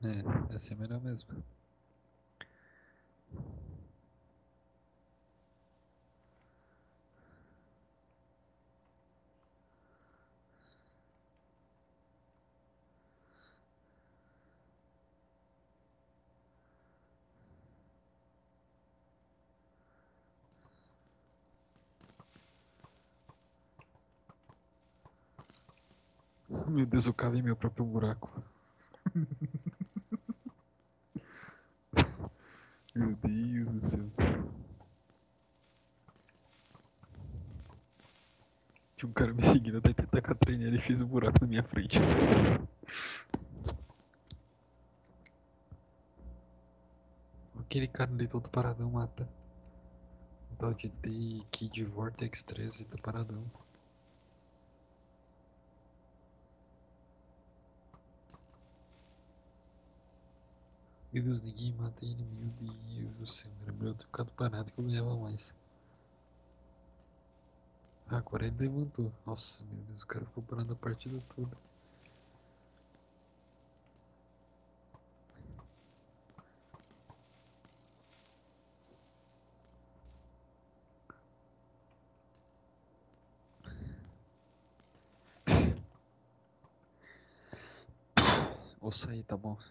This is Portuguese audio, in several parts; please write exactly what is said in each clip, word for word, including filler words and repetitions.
É, essa é melhor mesmo. Meu Deus, eu cavei meu próprio buraco. Meu Deus do céu. Tinha um cara me seguindo, até tentar com a traineira e fez um buraco na minha frente. Aquele cara ali todo paradão mata. O tal de D Kid Vortex treze tá paradão. Meu Deus, ninguém mata ele, meu Deus do céu. Era melhor eu ter ficado parado que eu ganhava mais. Ah, agora ele levantou. Nossa, meu Deus, o cara ficou parado a partida toda. Vou sair, tá bom?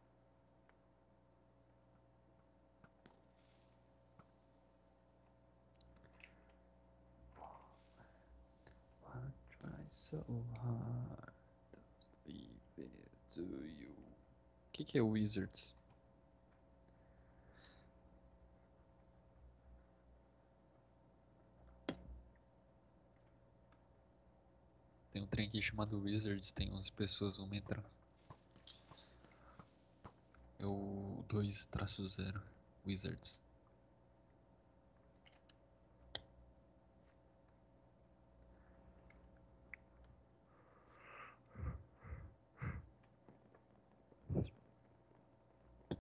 I try so hard to leave it to you. O que, que é Wizards? Tem um trem aqui chamado Wizards, tem onze pessoas, vamos entrar. É o dois traço zero Wizards.